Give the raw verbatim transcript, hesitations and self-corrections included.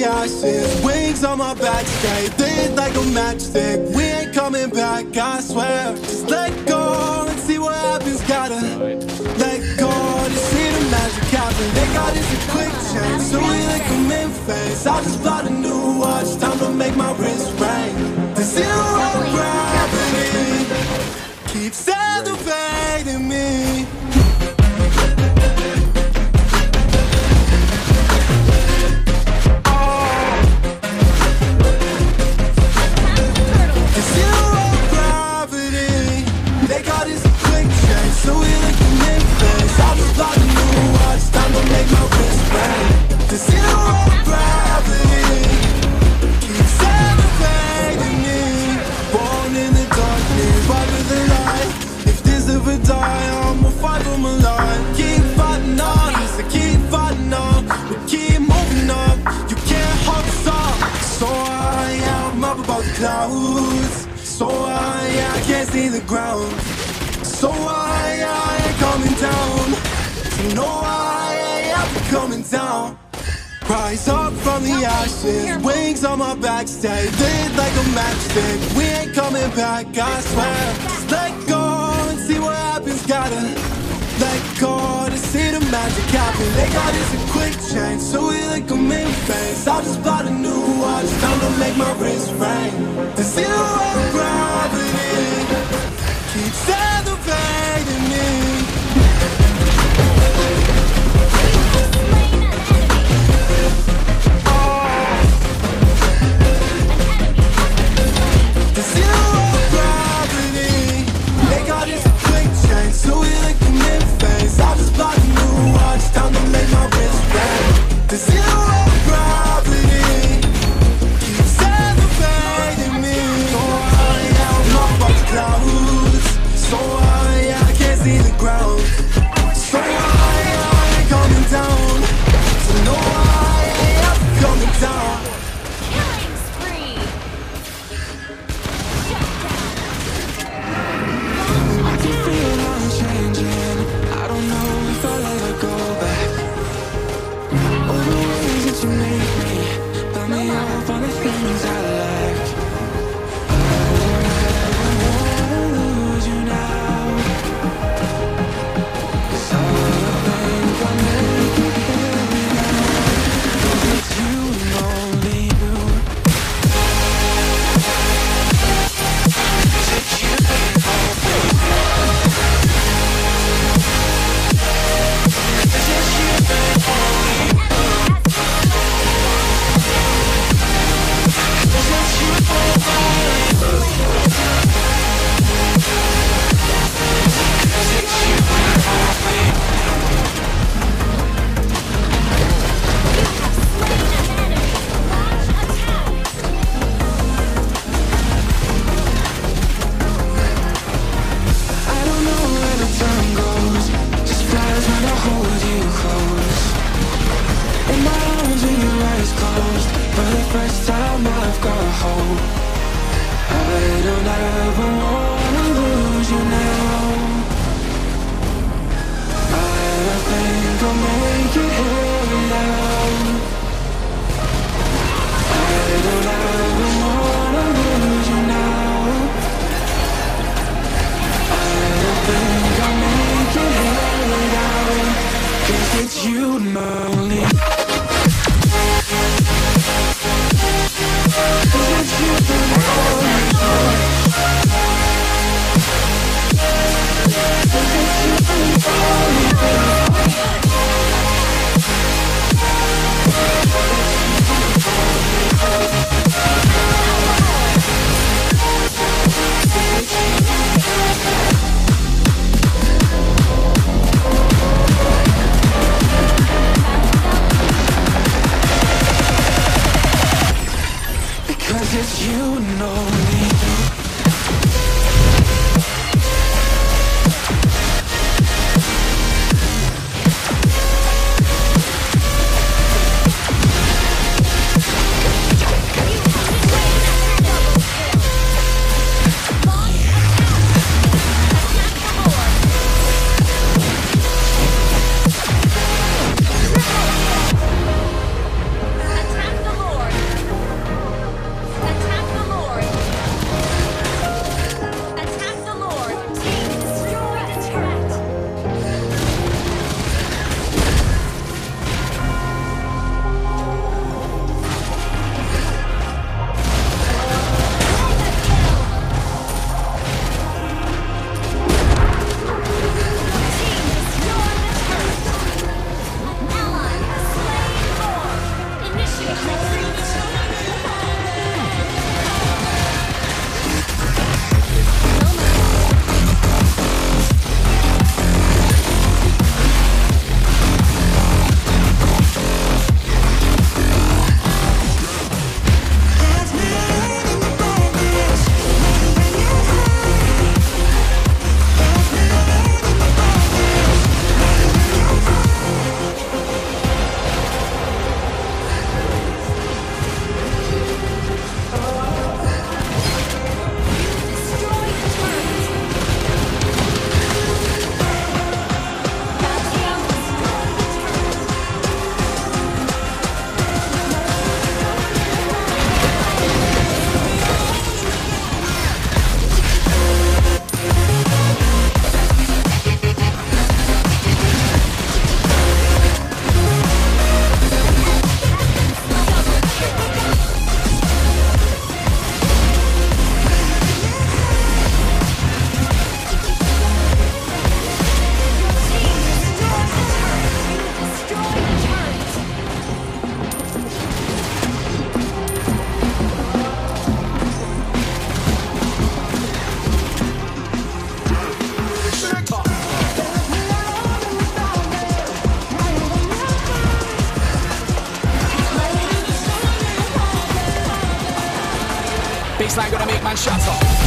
ashes, wings on my back, stay lit like a matchstick. We ain't coming back, I swear. Just let go and see what happens. Gotta let go to see the magic happen. They got this a quick change, so we like them in phase. I just bought a new watch, time to make my wrist ring. The zero gravity keeps elevating me. So we like the Memphis. I just bought a new watch, time to make my wrist ring. The zero gravity keeps elevating me. Born in the darkness, fight with the light. If this ever die, I'ma fight for my life. Keep fighting on, yes, I keep fighting on. We keep moving up, you can't hold us up. So high, I'm up above the clouds. So high, I can't see the ground. So I, I ain't coming down. You know I ain't coming down. Rise up from the ashes, wings on my back, stay lit like a matchstick. We ain't coming back, I swear. Just let go and see what happens. Gotta let go to see the magic happen. They got this a quick change, so we like them in phase. I just bought a new watch, time to make my wrist ring. The zero gravity keeps elevating me. The zero gravity, they got this a quick change, so we like them in phase. I just bought a new watch, time to make my wrist ring. The zero gravity keeps elevating me. So baseline gonna make man shatter.